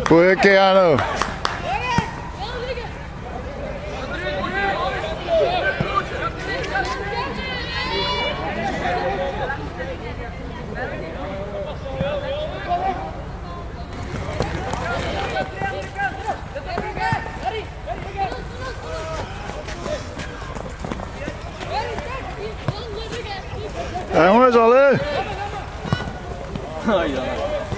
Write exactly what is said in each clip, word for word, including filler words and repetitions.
Goeie Keanu. Ja, jongens, alle. Oh, ja.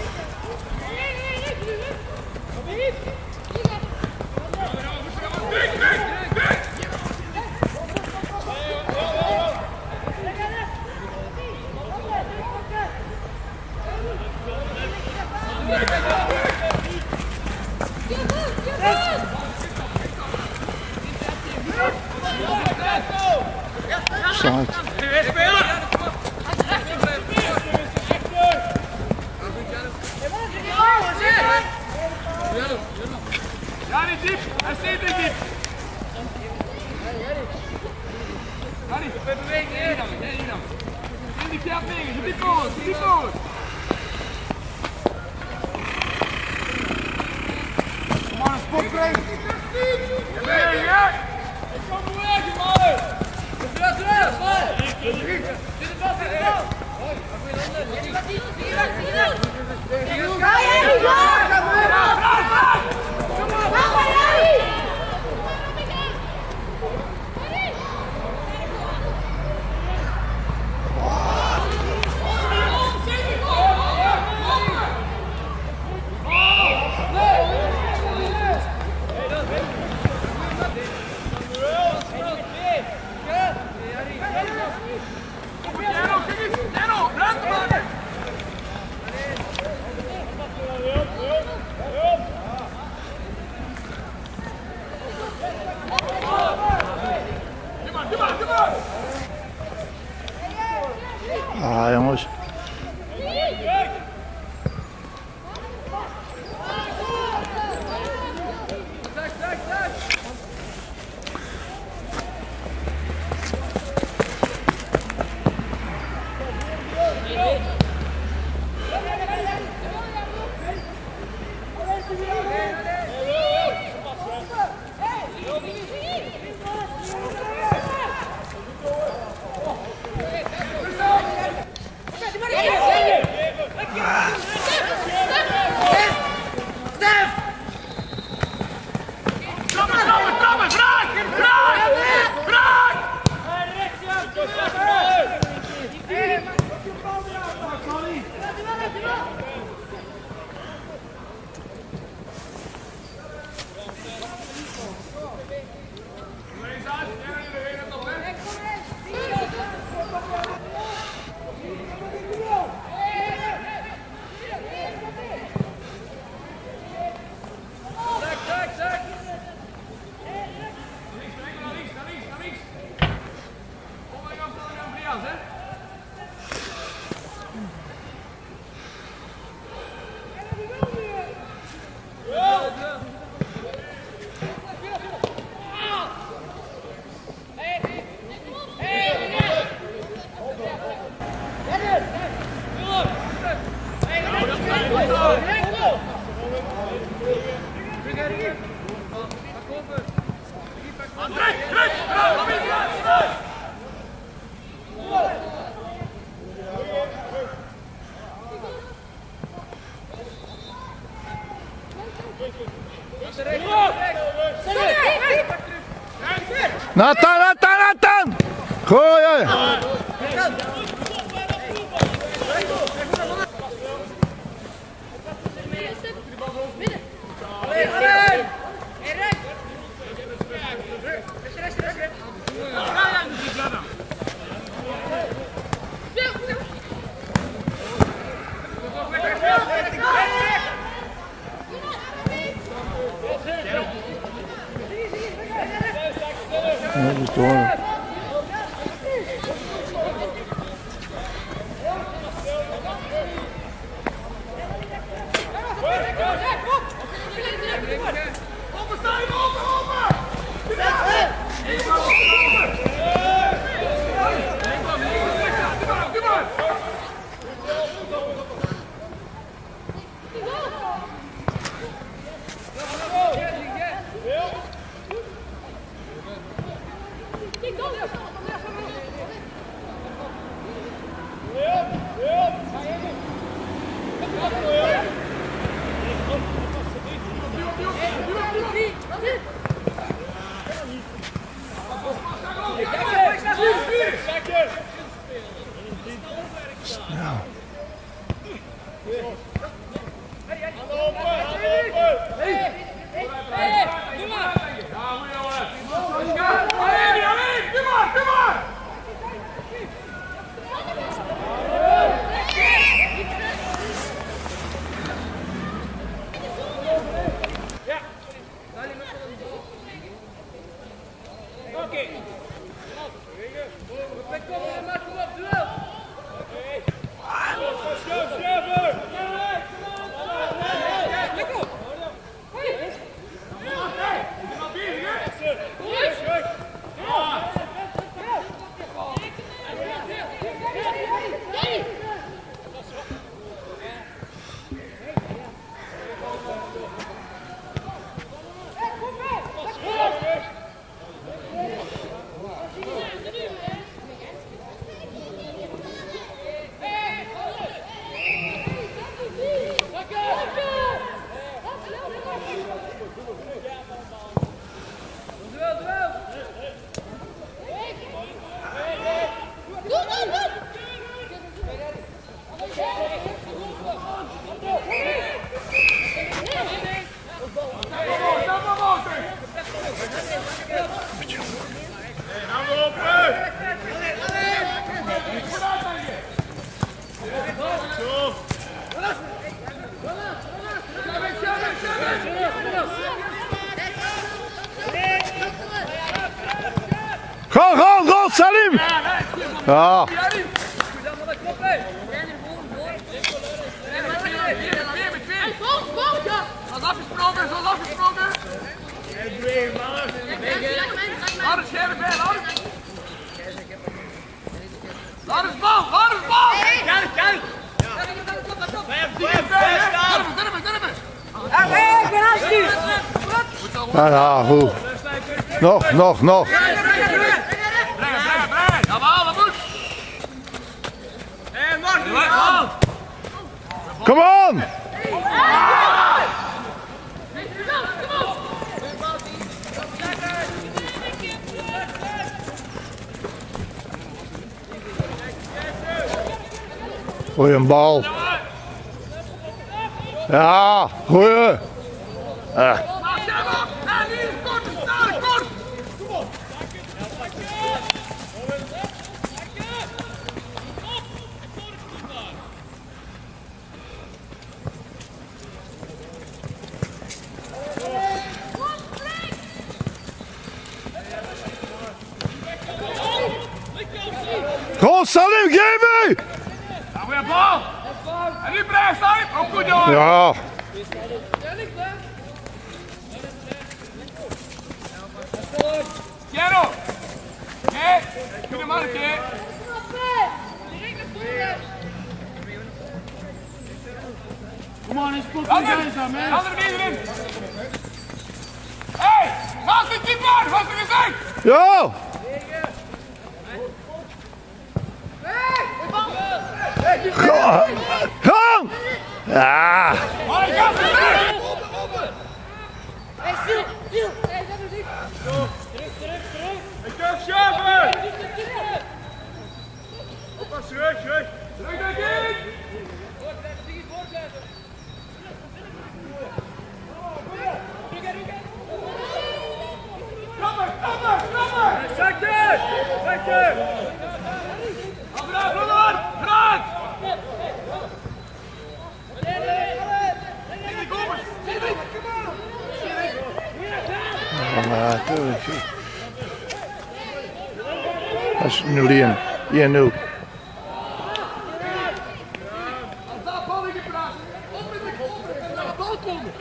Side. Jari diep, hij zit er diep. Jari, we bewegen hier dan, hier dan. In die kap liggen, zo diep voor, zo diep voor. Kom maar, een spotbreak. Ja, ja. Ik kom bewegen, man. Terug, terug, terug. Zit de bal, zit de bal. Ga je, ga! Ah, jongens. Nathan, Nathan, Nathan! Gooien! Dat is door. Go, go, go, Salim! Ja. Zoals afgesproken, zoals afgesproken. Laat scherp bij, laat het. Laat het bal, laat het bal! Kijk, kijk! Ja, ja, goed. Nog, nog, nog. Brengen, brengen, brengen! Jawel, dat moet! En wacht, wacht! Come on! Goeie bal. Ja, goeie. Uh. Go Salim, geef me! Goeie bal! En nu blijft Salim, ook goed jongen! Ja. Piero! Oké, goede man, oké! Come on, let's put some guys on, man. Andere bier erin! Hé! Naast de keeper! Wat is er gezegd? Ja! Go! Gang! Ja! Maar ik ga het Hey, Sil, Sil! Hey, dat is niet! terug, terug, terug! Ik durf schuiven! Oppas, terug, terug! Terug, denk ik! Voortblijven, Diggy, voortblijven! Krammer, krammer, krammer! Zakken! Zakken! Afraad, Roland! Raad! Diggy, kom eens! Diggy, kom op! Ja, tuurlijk. Dat is nu Liam. Ja, nu. Als daar bal in geplaatst, op met de kop en naar de bal komen.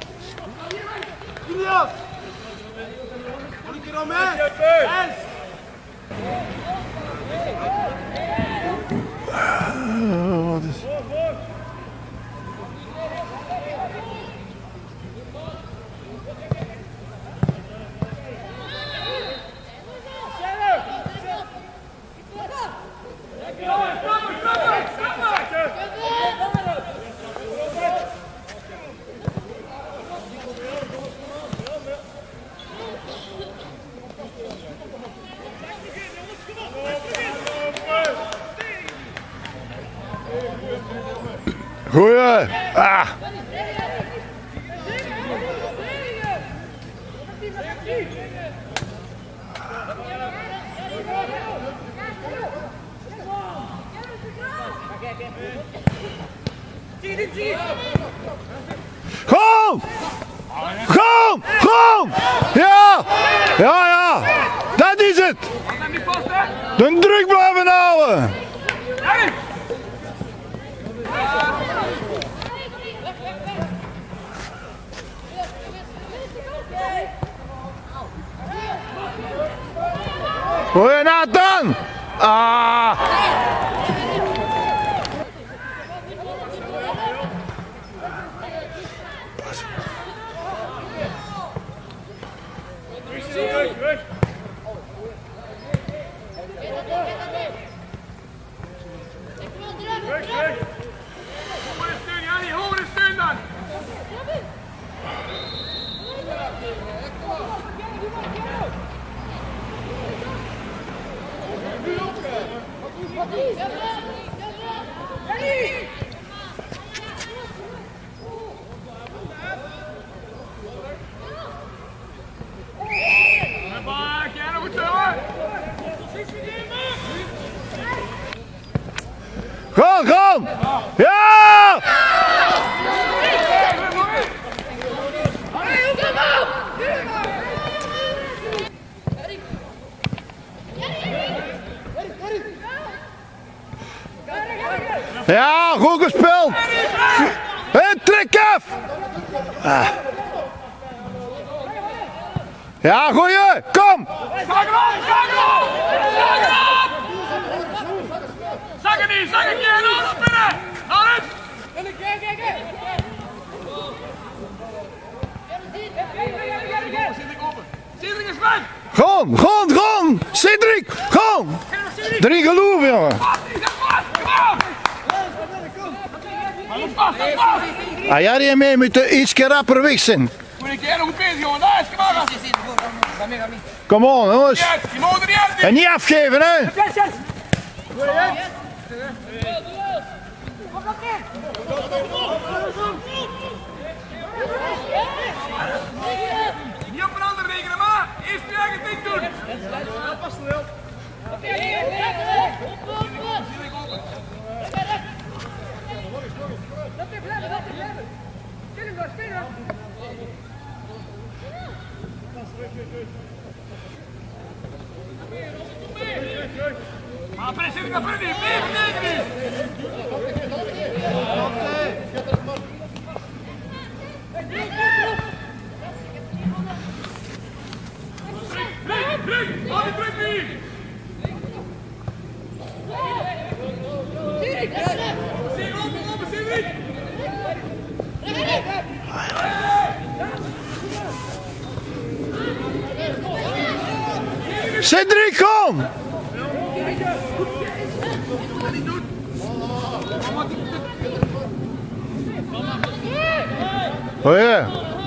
Julius! Wat ik er al mee? En! Oh, wat is... Goeie. Ah. Kom! Kom! Kom! Ja! Ja, ja! Dat is het! De druk blijven houden! Goeie Nathan! Ah! Kom, kom! Ja! Ja, goed gespeeld! En trek af! Ah. Ja, goeie! Kom! Zak erop! Zak erop! Zak erop! Zak er niet! Zak een keer! Naar binnen! Naar het! Cedric is weg! Kom, kom, kom! Cedric, kom! Drie geloof, jongen! Ah, jij die mee moet iets rapper weg zijn. Moet ik heel goed bezig, jongen. Daar is gemaakt. Kom on, jongens. Je moet er niet uit. En niet afgeven, hè? Niet op een ander rekenen, maar eerst je eigen ding doen. Dat past wel. Maar pressie naar binnen, meer verdediging. Druk, druk, hou die druk niet. Cedric, open, open, Cedric. Cedric, kom! Oh ja.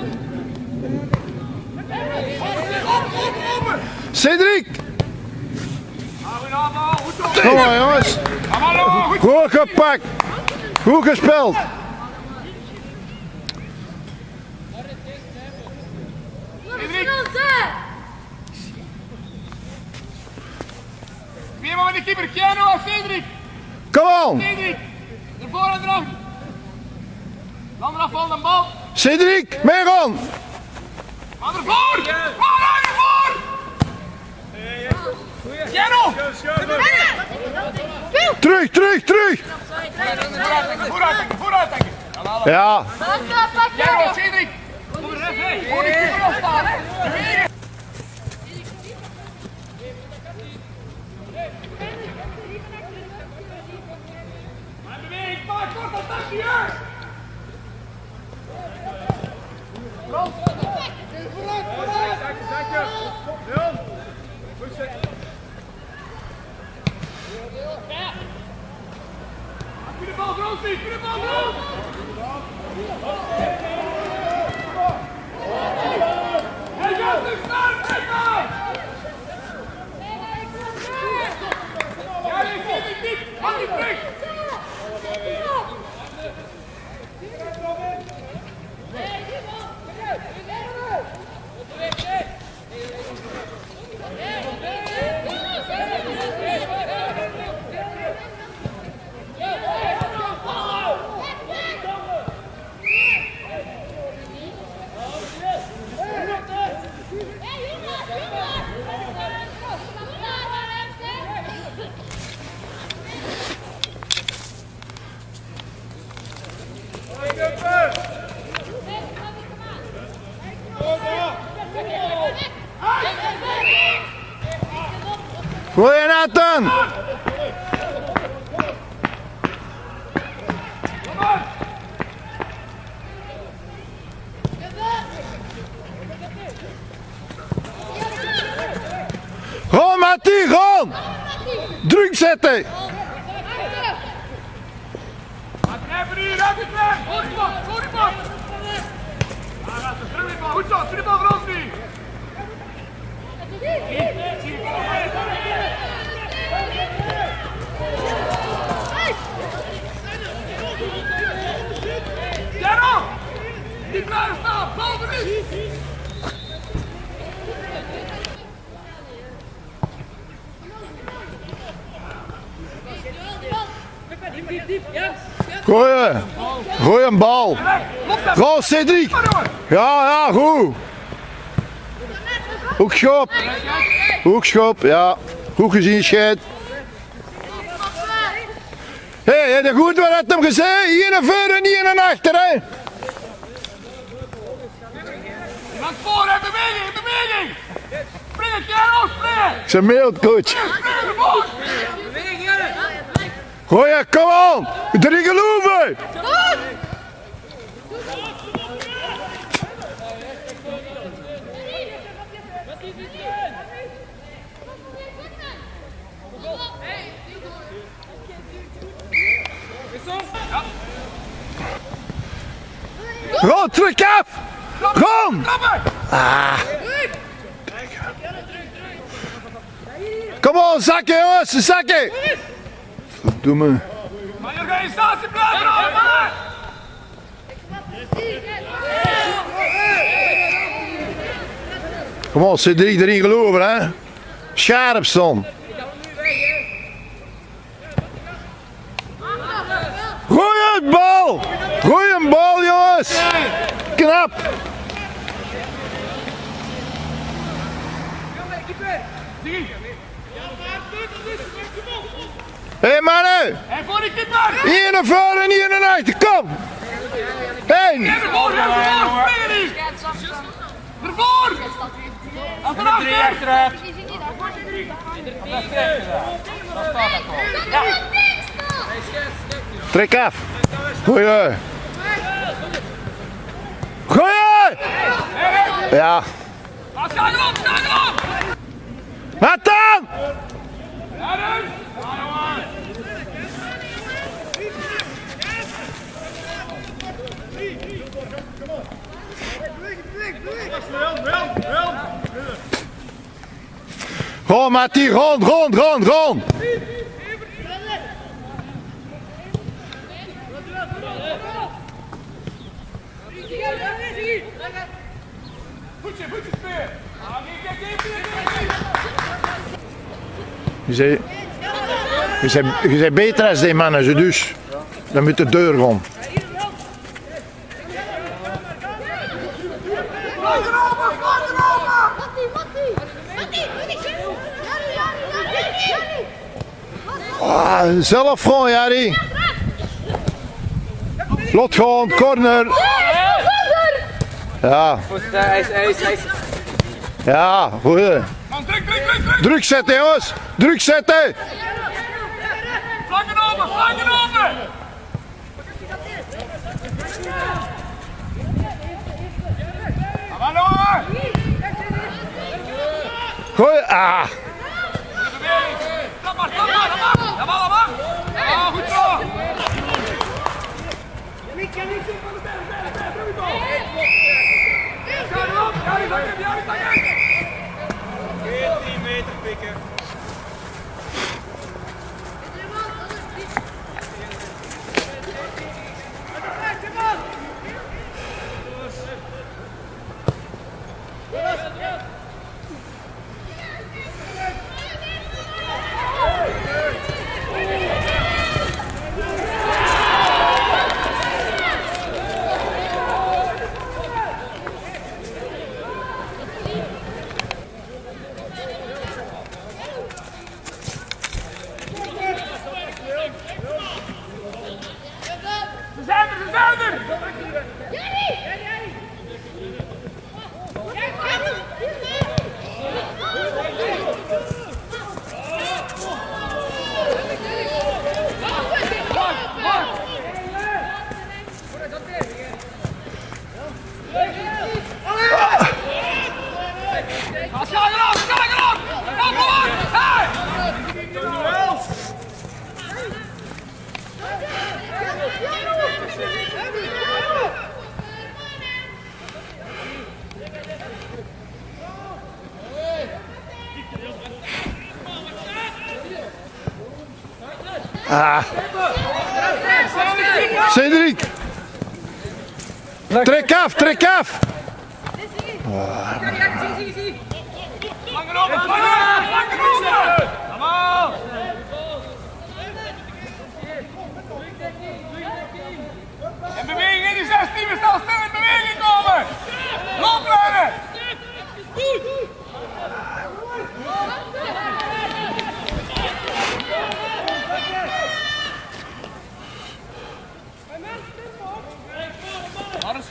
Cedric! Kom maar, jongens. Goed gepakt. Goed gespeeld. Weer maar met de keeper. Keanu of Cedric. Kom on. Cedric. Ervoor en erachter. Dan eraf van de bal. Cedric, Meron. Aan ervoor. Waar aan ervoor. Keanu. Terug, terug, terug. Vooruit, vooruit. Ja. Keanu, Cedric. Voor die keeper afstaan, hè. Maar beweeg, maak kort als dat hier. Vooruit, vooruit. Zakje, zakje. Leon. Goed zet. Goede bal, Roostie. Goede bal, Roos. Hij gaat nu staan, kijk maar. Ja, je ziet het niet. Hou die terug. Goeie Nathan! Gewoon Mattie, gewoon! Druk zetten! Even hier, even terug! Goed die bal, goed die bal! Goed zo, zie die bal voor ons niet! Jero! Die klaar staan, bal erin! Goeie! Goeie bal! Go Cedric! Ja, ja, goed! Hoekschop! Hoekschop, ja. Goed gezien, scheid. Hé, hey, heb je goed wat had hem gezegd? Hier naar voren en niet naar achter, hè? Iemand voor, hè, beweging, beweging! Springen, kerel, springen! Ze mailt, coach. Springen ervoor! Goeie, kom on! Drie geloven! Ron, terug af! Ron! Ah. Kom on, zakken jongens, zakken! Verdomme. Maar je organisatie blijven allemaal! Kom on, Cedric erin geloven, hè? Scherp staan. Goeie bal! Goeie bal, jongens! Knap! Hé hey, mannen! En voor die keeper! Hier naar voren en hier naar achter, kom! Heen! Ervoor, ervoor! Springen niet! Ervoor! Als er achter! Trek af! Goeie! Goeie! Ja! Sta erop, sta erop! Nathan! Ja, dus! Gewoon Mattie, rond, rond, rond, rond! Voetje, voetje speer! Je zei, je zei, je zei beter als die mannen, ze dus. Dan moet de deur gaan. Vlag erover, vlag erover! Ah, zelf gewoon, Jari. Lot gewoon, corner. Ja. Ja, goeie. Man, druk, druk, druk, druk! Druk zetten, jongens. Druk zetten. Vlakken over, vlakken over! Kom maar, Goeie. Ah. stap maar, stap maar, stap maar! Ja, maar, maar! Ja, goed zo! Ga erop, ja, die zakken, ja, die zakken! veertien meter pikken. Ah. Cedric. Trek af, trek af. Langer op, langer op, langer op! Kom op! En beweging in die zestien, we staan stil in beweging komen! Rondrennen! Harris.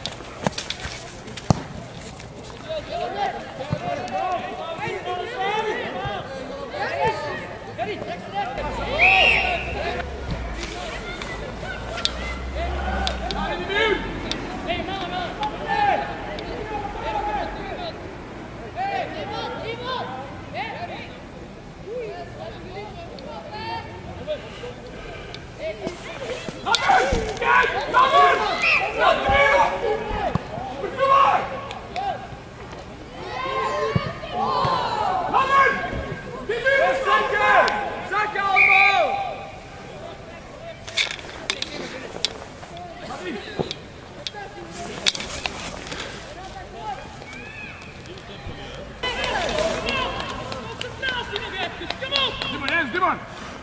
Dimon!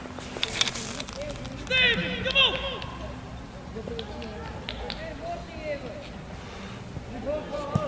Steven, kom op!